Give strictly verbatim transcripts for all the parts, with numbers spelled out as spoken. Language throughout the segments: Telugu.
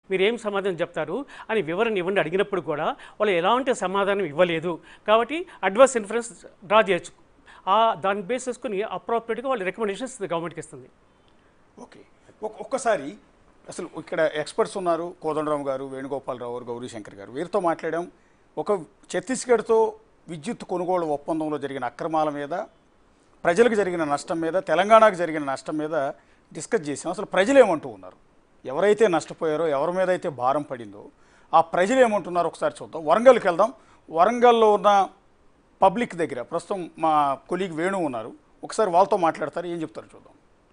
మీరేం సమాధానం చెప్తారు అని వివరణ ఇవ్వండి అడిగినప్పుడు కూడా వాళ్ళు ఎలాంటి సమాధానం ఇవ్వలేదు. కాబట్టి అడ్వర్స్ ఇన్ఫరెన్స్ డ్రా చేయొచ్చు. ఆ దాన్ని బేస్ చేసుకుని అప్రోప్రియేట్గా వాళ్ళు రికమెండేషన్స్ గవర్నమెంట్కి ఇస్తుంది. ఓకే, ఒక్కసారి అసలు ఇక్కడ ఎక్స్పర్ట్స్ ఉన్నారు, కోదండరామ్ గారు, వేణుగోపాలరావు గారు, గౌరీశంకర్ గారు, వీరితో మాట్లాడాం. ఒక ఛత్తీస్గఢ్తో విద్యుత్ కొనుగోలు ఒప్పందంలో జరిగిన అక్రమాల మీద, ప్రజలకు జరిగిన నష్టం మీద, తెలంగాణకు జరిగిన నష్టం మీద డిస్కస్ చేసాం. అసలు ప్రజలు ఏమంటూ ఉన్నారు, ఎవరైతే నష్టపోయారో, ఎవరి మీద అయితే భారం పడిందో ఆ ప్రజలు ఏమంటున్నారో ఒకసారి చూద్దాం. వరంగల్కి వెళ్దాం. వరంగల్లో ఉన్న పబ్లిక్ దగ్గర ప్రస్తుతం మా కొలీగ్ వేణు ఉన్నారు. ఒకసారి వాళ్ళతో మాట్లాడతారు, ఏం చెప్తారు చూద్దాం.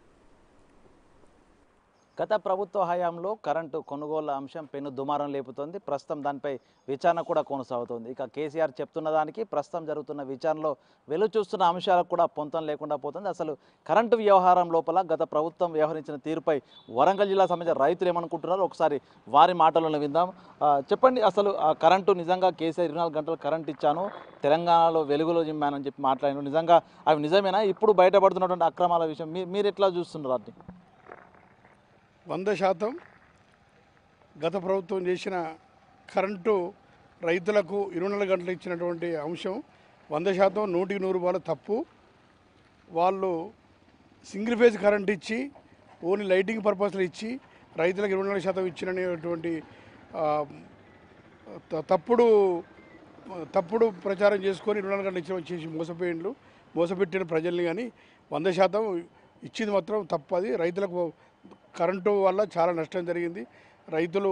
గత ప్రభుత్వ హయాంలో కరెంటు కొనుగోలు అంశం పెను దుమారం లేపుతోంది. ప్రస్తుతం దానిపై విచారణ కూడా కొనసాగుతోంది. ఇక కేసీఆర్ చెప్తున్న దానికి ప్రస్తుతం జరుగుతున్న విచారణలో వెలుగు చూస్తున్న అంశాలకు కూడా పొంతం లేకుండా పోతుంది. అసలు కరెంటు వ్యవహారం లోపల గత ప్రభుత్వం వ్యవహరించిన తీరుపై వరంగల్ జిల్లా సంబంధించిన రైతులు ఏమనుకుంటున్నారో ఒకసారి వారి మాటలను విందాం. చెప్పండి, అసలు ఆ కరెంటు నిజంగా కేసీఆర్ ఇరవై నాలుగు గంటలు కరెంట్ ఇచ్చాను, తెలంగాణలో వెలుగులో జిమ్మానని చెప్పి మాట్లాడాను, నిజంగా అవి నిజమేనా? ఇప్పుడు బయటపడుతున్నటువంటి అక్రమాల విషయం మీ మీరు ఎట్లా చూస్తున్నారు? అది వంద శాతం గత ప్రభుత్వం చేసిన కరెంటు రైతులకు ఇరవై నాలుగు గంటలు ఇచ్చినటువంటి అంశం వంద శాతం నూటికి నూరు రూపాయలు తప్పు. వాళ్ళు సింగిల్ ఫేజ్ కరెంట్ ఇచ్చి ఓన్లీ లైటింగ్ పర్పస్లో ఇచ్చి రైతులకు ఇరవై నాలుగు శాతం ఇచ్చినటువంటి తప్పుడు తప్పుడు ప్రచారం చేసుకొని ఇరవై నాలుగు గంటలు ఇచ్చిన వచ్చేసి మోసపోయిండ్లు, మోసపెట్టిన ప్రజల్ని. కానీ వంద శాతం ఇచ్చింది మాత్రం తప్పది. రైతులకు కరెంటు వల్ల చాలా నష్టం జరిగింది. రైతులు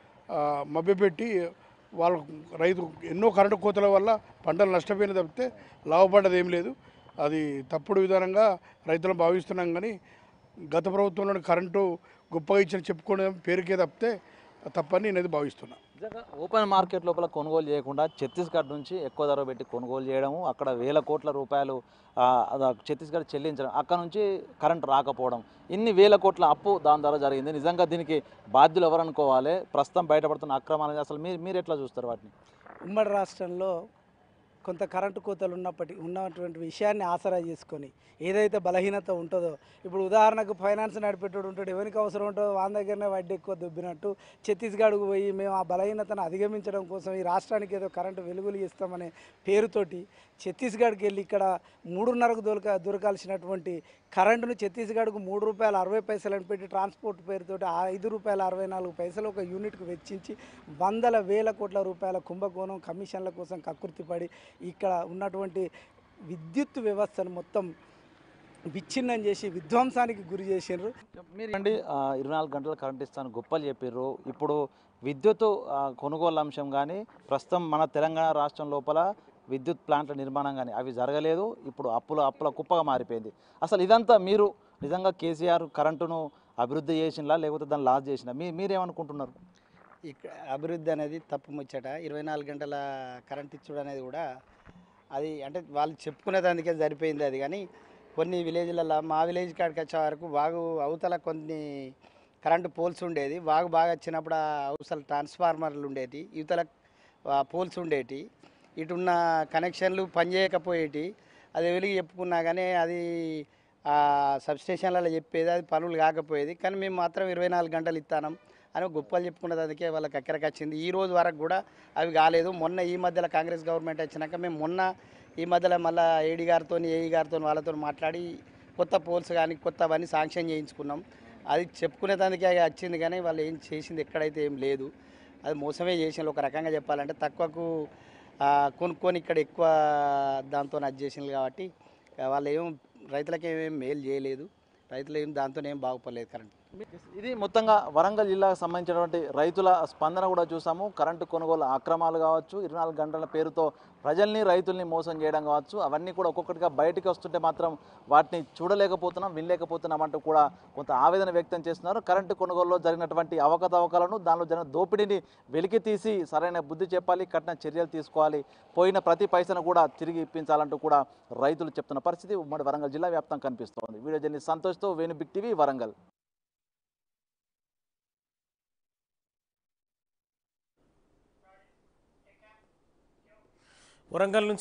మభ్యపెట్టి వాళ్ళ రైతు ఎన్నో కరెంటు కోతల వల్ల పంటలు నష్టపోయిన తప్పితే లాభపడ్డది ఏం లేదు. అది తప్పుడు విధానంగా రైతులను భావిస్తున్నాం. కానీ గత ప్రభుత్వంలోని కరెంటు గొప్పగా ఇచ్చిన చెప్పుకోవడం పేరుకే తప్పితే తప్పని నేనైతే భావిస్తున్నాను. నిజంగా ఓపెన్ మార్కెట్ లోపల కొనుగోలు చేయకుండా ఛత్తీస్గఢ్ నుంచి ఎక్కువ ధర పెట్టి కొనుగోలు చేయడము, అక్కడ వేల కోట్ల రూపాయలు ఛత్తీస్గఢ్ చెల్లించడం, అక్కడ నుంచి కరెంట్ రాకపోవడం, ఇన్ని వేల కోట్ల అప్పు దాని ద్వారా జరిగింది. నిజంగా దీనికి బాధ్యులు ఎవరు అనుకోవాలి? ప్రస్తుతం బయటపడుతున్న అక్రమాలు అసలు మీరు మీరు ఎట్లా చూస్తారు వాటిని? ఉమ్మడి రాష్ట్రంలో కొంత కరెంటు కోతలు ఉన్నప్పటికీ ఉన్నటువంటి విషయాన్ని ఆసరా చేసుకొని ఏదైతే బలహీనత ఉంటుందో, ఇప్పుడు ఉదాహరణకు ఫైనాన్స్ నడిపేటోడు ఉంటాడు, ఎవరికి అవసరం ఉంటుందో వాళ్ళ దగ్గరనే వడ్డీ ఎక్కువ దుబ్బినట్టు ఛత్తీస్గఢ్కు పోయి మేము ఆ బలహీనతను అధిగమించడం కోసం ఈ రాష్ట్రానికి ఏదో కరెంటు వెలుగులు ఇస్తామనే పేరుతోటి ఛత్తీస్గఢ్కి వెళ్ళి ఇక్కడ మూడున్నరకు దొరక దొరకాల్సినటువంటి కరెంటును ఛత్తీస్గఢ్కు మూడు రూపాయల అరవై పైసలను పెట్టి ట్రాన్స్పోర్ట్ పేరుతోటి ఐదు రూపాయల అరవై నాలుగు పైసలు ఒక యూనిట్కు వెచ్చించి వందల వేల కోట్ల రూపాయల కుంభకోణం కమిషన్ల కోసం కక్కుర్తిపడి ఇక్కడ ఉన్నటువంటి విద్యుత్ వ్యవస్థను మొత్తం విచ్ఛిన్నం చేసి విధ్వంసానికి గురి చేసినారు. మీరు అండి ఇరవై నాలుగు గంటలు కరెంట్ ఇస్తాను గొప్పలు చెప్పారు. ఇప్పుడు విద్యుత్ కొనుగోలు అంశం కానీ ప్రస్తుతం మన తెలంగాణ రాష్ట్రం లోపల విద్యుత్ ప్లాంట్ల నిర్మాణం కానీ అవి జరగలేదు. ఇప్పుడు అప్పుల అప్పుల కుప్పగా మారిపోయింది. అసలు ఇదంతా మీరు నిజంగా కేసీఆర్ కరెంటును అభివృద్ధి చేసినా లేకపోతే దాన్ని లాస్ చేసినా మీ మీరేమనుకుంటున్నారు? ఇక్కడ అభివృద్ధి అనేది తప్పు ముచ్చట. ఇరవై నాలుగు గంటల కరెంట్ ఇచ్చుడు అనేది కూడా అది అంటే వాళ్ళు చెప్పుకునే దానికే సరిపోయింది. అది కానీ కొన్ని విలేజ్లలో మా విలేజ్ కాడికి వచ్చే వరకు వాగు అవతల కొన్ని కరెంటు పోల్స్ ఉండేది. వాగు బాగా వచ్చినప్పుడు ఆ అవసరం ట్రాన్స్ఫార్మర్లు ఉండేవి, ఇవతల పోల్స్ ఉండేవి, ఇటున్న కనెక్షన్లు పనిచేయకపోయేటి. అది వెలిగి చెప్పుకున్నా కానీ అది సబ్స్టేషన్లలో చెప్పేది, అది పనులు కాకపోయేది. కానీ మేము మాత్రం ఇరవై నాలుగు గంటలు ఇస్తాం అని గొప్పలు చెప్పుకున్నది. అందుకే వాళ్ళకి అక్కడికి వచ్చింది. ఈ రోజు వరకు కూడా అవి కాలేదు. మొన్న ఈ మధ్యలో కాంగ్రెస్ గవర్నమెంట్ వచ్చినాక మేము మొన్న ఈ మధ్యలో మళ్ళీ ఏడీ గారితో ఏఈ గారితో వాళ్ళతో మాట్లాడి కొత్త పోల్స్ కానీ కొత్తవన్నీ శాంక్షన్ చేయించుకున్నాం. అది చెప్పుకునే దానికే వచ్చింది కానీ వాళ్ళు ఏం చేసింది ఎక్కడైతే ఏం లేదు. అది మోసమే చేసింది ఒక రకంగా చెప్పాలంటే. తక్కువకు కొనుక్కొని ఇక్కడ ఎక్కువ దాంతో అది చేసింది కాబట్టి వాళ్ళు ఏం రైతులకి ఏమేం మేలు చేయలేదు, రైతులు ఏం దాంతో ఏం బాగుపడలేదు కరెంట్. ఇది మొత్తంగా వరంగల్ జిల్లాకు సంబంధించినటువంటి రైతుల స్పందన కూడా చూసాము. కరెంటు కొనుగోలు అక్రమాలు కావచ్చు, ఇరవై నాలుగు గంటల పేరుతో ప్రజల్ని రైతుల్ని మోసం చేయడం కావచ్చు, అవన్నీ కూడా ఒక్కొక్కటిగా బయటికి వస్తుంటే మాత్రం వాటిని చూడలేకపోతున్నాం, వినలేకపోతున్నాం అంటూ కూడా కొంత ఆవేదన వ్యక్తం చేస్తున్నారు. కరెంటు కొనుగోలులో జరిగినటువంటి అవకతవకలను, దానిలో జరిగిన దోపిడీని వెలికి తీసి సరైన బుద్ధి చెప్పాలి, కఠిన చర్యలు తీసుకోవాలి, పోయిన ప్రతి పైసను కూడా తిరిగి ఇప్పించాలంటూ కూడా రైతులు చెప్తున్న పరిస్థితి ఉమ్మడి వరంగల్ జిల్లా వ్యాప్తం కనిపిస్తోంది. వీడియో జర్నలిస్ట్ సంతోష్తో వేణు బిగ్ టీవీ వరంగల్. వరంగల్ నుంచి